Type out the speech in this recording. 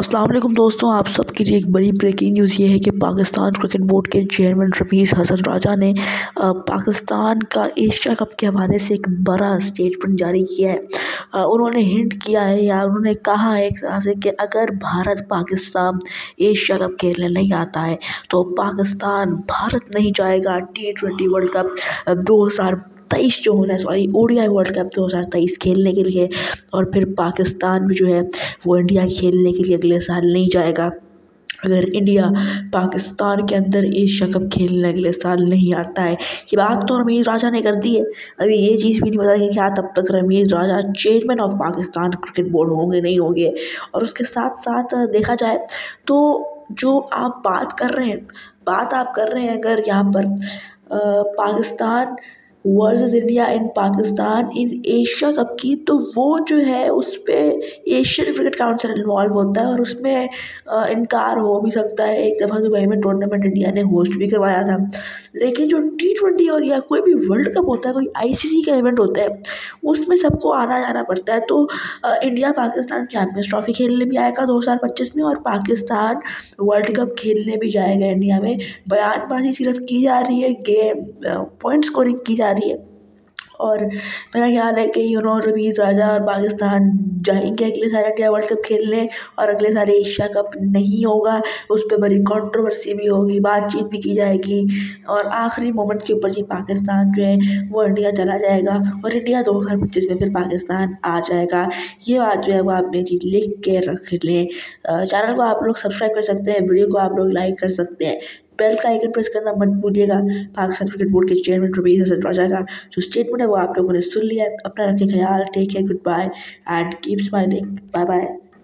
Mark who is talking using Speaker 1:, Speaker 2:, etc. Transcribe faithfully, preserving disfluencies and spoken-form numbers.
Speaker 1: अस्सलाम वालेकुम दोस्तों, आप सबके लिए एक बड़ी ब्रेकिंग न्यूज़ ये है कि पाकिस्तान क्रिकेट बोर्ड के चेयरमैन रमीज़ हसन राजा ने आ, पाकिस्तान का एशिया कप के हवाले से एक बड़ा स्टेटमेंट जारी किया है। आ, उन्होंने हिंट किया है या उन्होंने कहा है एक तरह से कि अगर भारत पाकिस्तान एशिया कप खेलने नहीं आता है तो पाकिस्तान भारत नहीं जाएगा टी ट्वेंटी वर्ल्ड कप दो हज़ार तेईस जो होना है, सॉरी ओडीआई वर्ल्ड कप दो हज़ार तेईस खेलने के लिए। और फिर पाकिस्तान भी जो है वो इंडिया खेलने के लिए अगले साल नहीं जाएगा अगर इंडिया पाकिस्तान के अंदर एशिया कप खेलने अगले साल नहीं आता है। ये बात तो रमीज़ राजा ने कर दी है। अभी ये चीज़ भी नहीं पता कि क्या तब तक Rameez Raja chairman of Pakistan cricket board होंगे नहीं होंगे। और उसके साथ साथ देखा जाए तो जो आप बात कर रहे हैं बात आप कर रहे हैं अगर यहाँ पर आ, Pakistan versus India in Pakistan in Asia cup की, तो वो जो है उस पर एशियन क्रिकेट काउंसिल इन्वॉल्व होता है और उसमें इनकार हो भी सकता है। एक दफ़ा दुबई में टूर्नामेंट इंडिया ने होस्ट भी करवाया था, लेकिन जो टी ट्वेंटी और या कोई भी वर्ल्ड कप होता है, कोई आईसीसी का इवेंट होता है, उसमें सबको आना जाना पड़ता है। तो आ, इंडिया पाकिस्तान चैम्पियंस ट्रॉफी खेलने भी आएगा दो हज़ार पच्चीस में और पाकिस्तान वर्ल्ड कप खेलने भी जाएगा इंडिया में। बयानबाजी सिर्फ की जा रही है, गेम पॉइंट स्कोरिंग की जा रही है। और मेरा ख्याल है कि यू नो रमीज़ राजा और पाकिस्तान जाएंगे अगले साल इंडिया वर्ल्ड कप खेलने और अगले साल एशिया कप नहीं होगा। उस पर बड़ी कंट्रोवर्सी भी होगी, बातचीत भी की जाएगी और आखिरी मोमेंट के ऊपर जी पाकिस्तान जो है वो इंडिया चला जाएगा और इंडिया दो हज़ार पच्चीस में फिर पाकिस्तान आ जाएगा। ये बात जो है वो आप मेरी लिख के रख लें। चैनल को आप लोग सब्सक्राइब कर सकते हैं, वीडियो को आप लोग लाइक कर सकते हैं, बेल का आइकन प्रेस करना मत भूलिएगा। पाकिस्तान क्रिकेट बोर्ड के चेयरमैन रमीज़ हसन राजा का जो स्टेटमेंट है वो आप लोगों ने सुन लिया। अपना रखें ख्याल, take care, goodbye and keep smiling, bye bye.